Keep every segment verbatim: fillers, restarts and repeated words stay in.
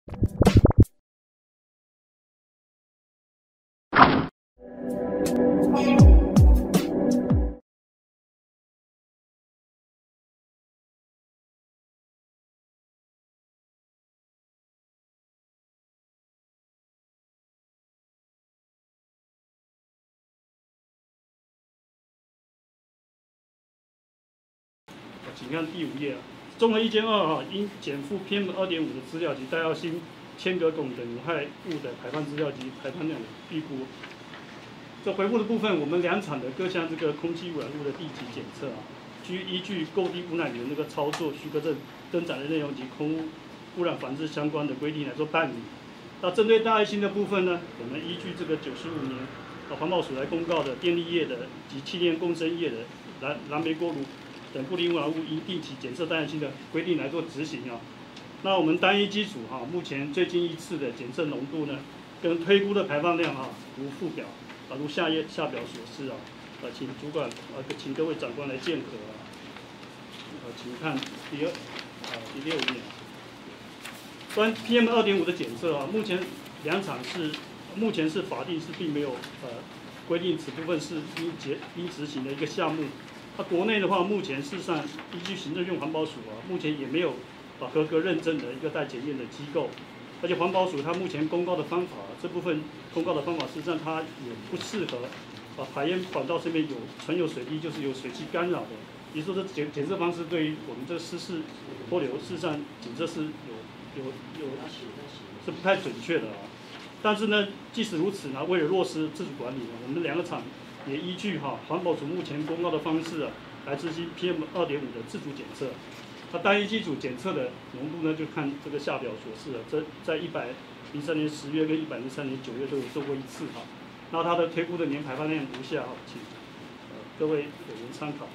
请看第五页啊，综合意见二哈，应减负 P M 二点五的资料及戴耀星、铅镉汞等有害物的排放资料及排放量的预估。这回复的部分，我们两厂的各项这个空气污染物的地级检测啊，需依据购地污染源那个操作许可证登载的内容及空污污染防治相关的规定来做办理。那针对戴耀星的部分呢，我们依据这个九十五年啊环保署来公告的电力业的及气电共生业的燃燃煤锅炉等固定污染物应定期检测戴耀星的规定来做执行啊。那我们单一基础哈、啊，目前最近一次的检测浓度呢，跟推估的排放量啊，如附表啊，如下页下表所示啊，呃，请主管呃，请各位长官来鉴核啊。呃，请看第二啊第六页。关 P M 二点五的检测啊，目前两厂是目前是法定是并没有呃规定此部分是应结应执行的一个项目。那、啊、国内的话，目前事实上依据行政院环保署啊，目前也没有啊合格认证的一个待检验的机构，而且环保署它目前公告的方法、啊、这部分公告的方法，事实上它也不适合啊排烟管道这边有存有水滴，就是有水汽干扰的。也就是说，这检检测方式对于我们这个湿式脱硫，事实上检测是有有有是不太准确的啊。但是呢，即使如此呢，为了落实自主管理呢，我们两个厂也依据哈环保署目前公告的方式啊，来执行 P M 二点五的自主检测。它单一基础检测的浓度呢，就看这个下表所示了。这在一百零三年十月跟一百零三年九月都有做过一次哈。那它的推估的年排放量如下哈，请呃各位委员参考。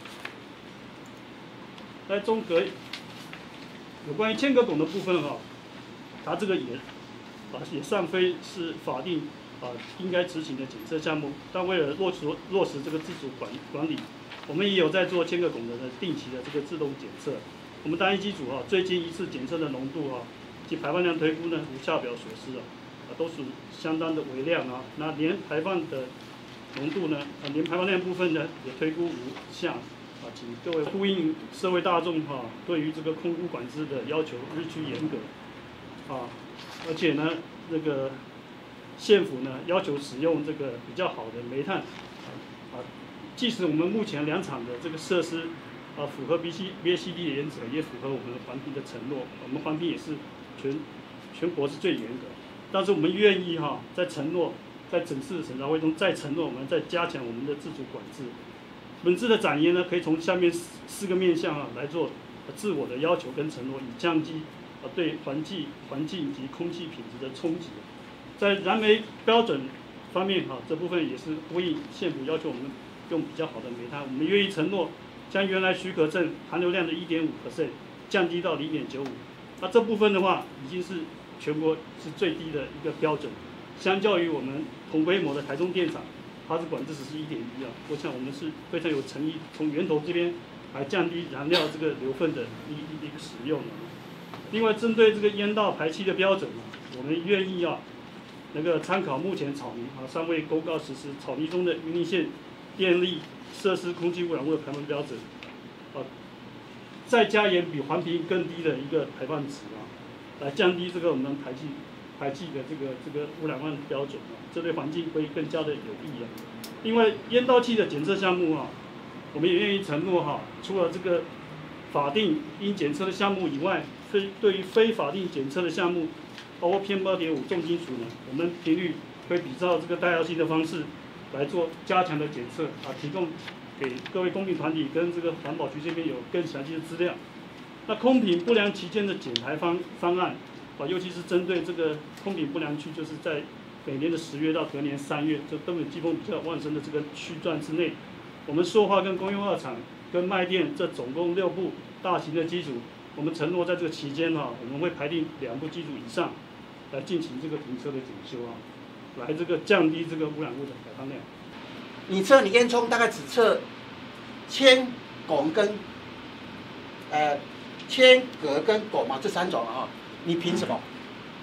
在中隔有关于铅镉汞的部分哈，它这个也啊也尚非是法定啊应该执行的检测项目，但为了落实落实这个自主管管理，我们也有在做铅镉汞的定期的这个自动检测。我们单一基础哈，最近一次检测的浓度哈及排放量推估呢，如下表所示啊，啊都属相当的微量啊。那年排放的浓度呢，啊年排放量部分呢也推估如下。啊，请各位呼应社会大众哈、啊，对于这个空污管制的要求日趋严格，啊，而且呢，那个县府呢要求使用这个比较好的煤炭，啊，即使我们目前两厂的这个设施啊符合 B C B A C D 的原则，也符合我们环评的承诺，我们环评也是全全国是最严格，但是我们愿意哈、啊，在承诺在整次审查会中再承诺我们再加强我们的自主管制。本次的展言呢，可以从下面四个面向啊来做自我的要求跟承诺，以降低啊对环境、环境及空气品质的冲击。在燃煤标准方面哈、啊，这部分也是呼应县府要求我们用比较好的煤炭，我们愿意承诺将原来许可证含硫量的 百分之一点五 降低到 零点九五。那这部分的话，已经是全国是最低的一个标准，相较于我们同规模的台中电厂。它是管制只是一点一啊，我想我们是非常有诚意，从源头这边来降低燃料这个硫分的一一一个使用。另外，针对这个烟道排气的标准啊，我们愿意啊，那个参考目前草拟啊尚未公告实施草拟中的云林县电力设施空气污染物的排放标准，啊，再加严比环评更低的一个排放值啊，来降低这个我们排气。排气的这个这个污染物标准啊，这对环境会更加的有益啊。另外，烟道器的检测项目啊，我们也愿意承诺哈、啊，除了这个法定应检测的项目以外，非对于非法定检测的项目，包括 P M 二点五重金属呢，我们频率会比照这个戴耀星的方式来做加强的检测啊，提供给各位公民团体跟这个环保局这边有更详细的资料。那空品不良期间的减排方方案。啊，尤其是针对这个空品不良区，就是在每年的十月到隔年三月，这东北季风比较旺盛的这个区段之内，我们塑化跟公用二厂跟卖电这总共六部大型的机组，我们承诺在这个期间哈、啊，我们会排定两部机组以上来进行这个停车的检修啊，来这个降低这个污染物的排放量。 你测你烟囱大概只测铅、汞跟呃铅、镉跟汞嘛这三种啊。你凭什么？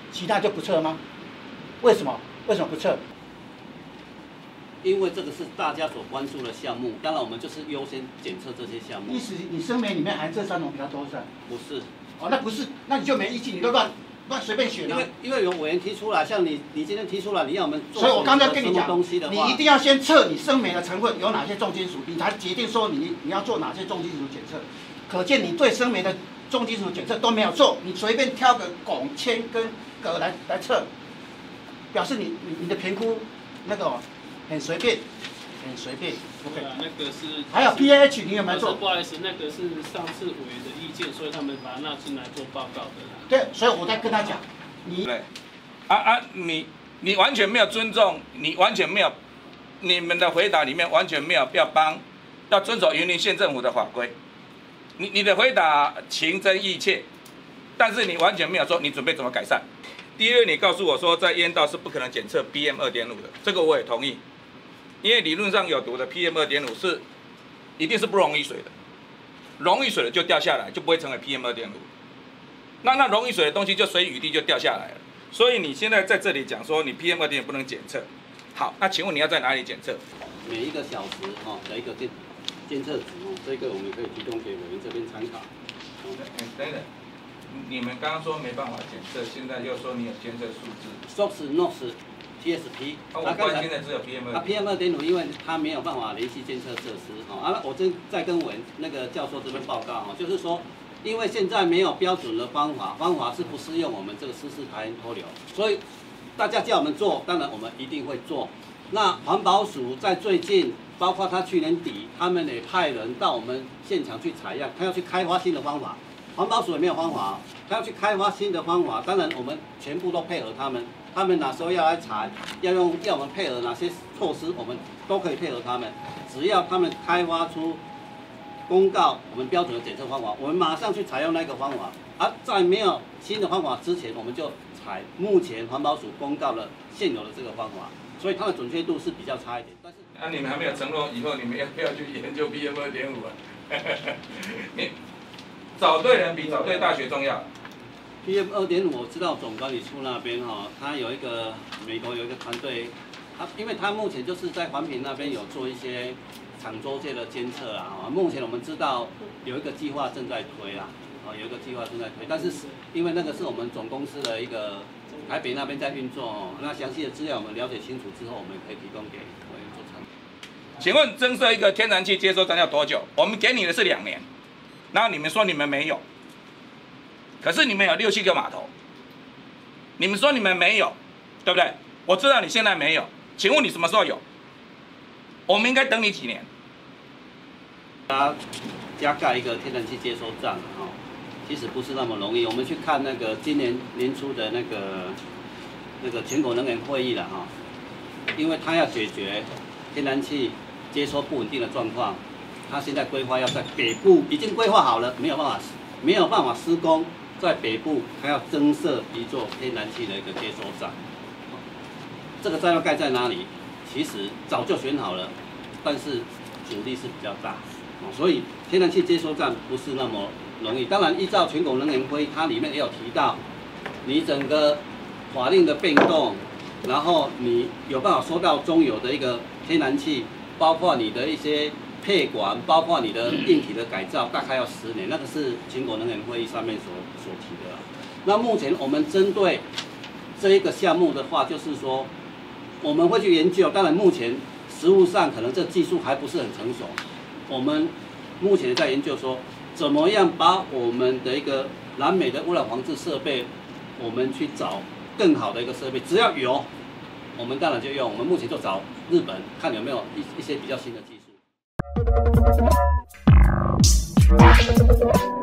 其他就不测吗？为什么？为什么不测？ 因为这个是大家所关注的项目，当然我们就是优先检测这些项目。 意思你生煤里面含这三种比较多是吧？ 不是。 哦，那不是，那你就没意见，你就乱乱随便选啊。 因为因为有委员提出来，像你你今天提出来，你要我们做所以我刚才跟你讲， 东西的话， 你一定要先测你生煤的成分有哪些重金属，你才决定说你你要做哪些重金属检测。可见你对生煤的重金属检测都没有做，你随便挑个汞、铅跟镉来来测，表示你你你的评估那个、哦、很随便，很随便。 对啊，那个是。 还有 P A H 你有没有做？ 不好意思，那个是上次委员的意见，所以他们把它纳进来做报告的啦。 对，所以我在跟他讲，你对，啊啊，你你完全没有尊重，你完全没有，你们的回答里面完全没有要帮，要遵守云林县政府的法规。你你的回答情真意切，但是你完全没有说你准备怎么改善。第一，你告诉我说在烟道是不可能检测 P M 二点五 的，这个我也同意，因为理论上有毒的 P M 二点五 是一定是不溶于水的，溶于水的就掉下来，就不会成为 P M 二点五。那那溶于水的东西就随雨滴就掉下来了。所以你现在在这里讲说你 P M 二点五 不能检测，好，那请问你要在哪里检测？ 每一个小时哦的一个监监测值哦，这个我们可以提供给委员这边参考。 嗯，等等，你们刚刚说没办法检测，现在又说你有监测数字。 S O X、N O X、T S P。 啊，我关心的只有 P M 二。 啊 ，P M 二点五，因为它没有办法联系监测设施哦。啊，我真再跟委那个教授这边报告哦，就是说。因为现在没有标准的方法，方法是不适用我们这个湿式排烟脱硫，所以大家叫我们做，当然我们一定会做。那环保署在最近，包括他去年底，他们也派人到我们现场去采样，他要去开发新的方法。环保署也没有方法，他要去开发新的方法，当然我们全部都配合他们。他们哪时候要来采，要用要我们配合哪些措施，我们都可以配合他们。只要他们开发出公告我们标准的检测方法，我们马上去采用那个方法。而、啊、在没有新的方法之前，我们就采目前环保署公告的现有的这个方法，所以它的准确度是比较差一点。但是， 那、啊、你们还没有承诺以后你们要不要去研究 P M 二点五 啊？你找对人比找对大学重要。 P M 二点五，我知道总管理处那边哈、哦，他有一个美国有一个团队，他因为他目前就是在环评那边有做一些厂周界的监测啊，啊，目前我们知道有一个计划正在推啦，啊，有一个计划正在推，但是因为那个是我们总公司的一个台北那边在运作哦，那详细的资料我们了解清楚之后，我们可以提供给委员做参考。 请问增设一个天然气接收站要多久？我们给你的是两年，然后你们说你们没有，可是你们有六七个码头，你们说你们没有，对不对？我知道你现在没有，请问你什么时候有？我们应该等你几年？ 它加盖一个天然气接收站哦，其实不是那么容易。我们去看那个今年年初的那个那个全国能源会议了哈，因为它要解决天然气接收不稳定的状况，它现在规划要在北部已经规划好了，没有办法没有办法施工，在北部它要增设一座天然气的一个接收站。这个站要盖在哪里？其实早就选好了，但是阻力是比较大，所以天然气接收站不是那么容易。当然，依照全国能源会，它里面也有提到，你整个法令的变动，然后你有办法收到中油的一个天然气，包括你的一些配管，包括你的硬体的改造，大概要十年。那个是全国能源会议上面所所提的。那目前我们针对这一个项目的话，就是说。我们会去研究，当然目前实务上可能这技术还不是很成熟。我们目前在研究说，怎么样把我们的一个燃煤的污染防治设备，我们去找更好的一个设备，只要有，我们当然就用。我们目前就找日本，看有没有一一些比较新的技术。